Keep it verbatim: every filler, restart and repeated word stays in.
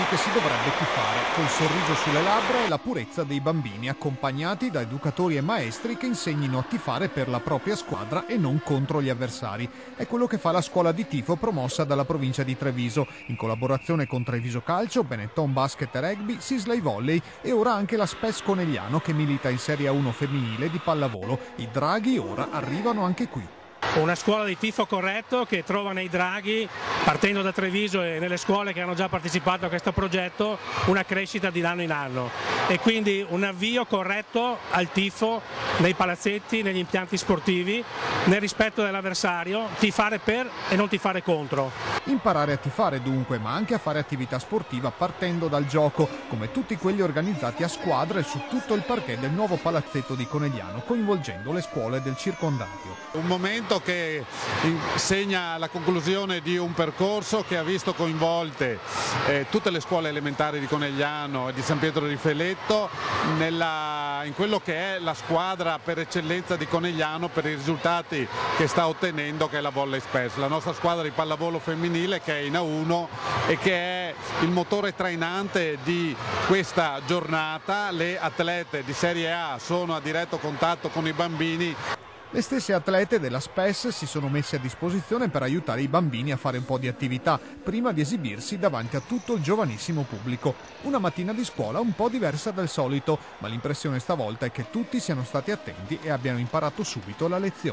che si dovrebbe tifare, col sorriso sulle labbra e la purezza dei bambini, accompagnati da educatori e maestri che insegnino a tifare per la propria squadra e non contro gli avversari. È quello che fa la scuola di tifo promossa dalla provincia di Treviso, in collaborazione con Treviso Calcio, Benetton Basket e Rugby, Sisley Volley e ora anche la Spes Conegliano che milita in Serie A uno femminile di pallavolo. I draghi ora arrivano anche qui. Una scuola di tifo corretto che trova nei draghi, partendo da Treviso e nelle scuole che hanno già partecipato a questo progetto, una crescita di anno in anno e quindi un avvio corretto al tifo nei palazzetti, negli impianti sportivi, nel rispetto dell'avversario, tifare per e non tifare contro. Imparare a tifare dunque, ma anche a fare attività sportiva partendo dal gioco, come tutti quelli organizzati a squadre su tutto il parquet del nuovo palazzetto di Conegliano, coinvolgendo le scuole del circondario. Un momento che segna la conclusione di un percorso che ha visto coinvolte eh, tutte le scuole elementari di Conegliano e di San Pietro di Feletto nella, in quello che è la squadra per eccellenza di Conegliano per i risultati che sta ottenendo, che è la Volley Spes, la nostra squadra di pallavolo femminile che è in A uno e che è il motore trainante di questa giornata. Le atlete di Serie A sono a diretto contatto con i bambini. Le stesse atlete della Spes si sono messe a disposizione per aiutare i bambini a fare un po' di attività, prima di esibirsi davanti a tutto il giovanissimo pubblico. Una mattina di scuola un po' diversa dal solito, ma l'impressione stavolta è che tutti siano stati attenti e abbiano imparato subito la lezione.